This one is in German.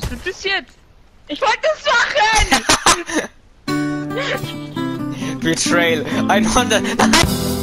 Was passiert? Ich wollte es machen! Betrayal. 100.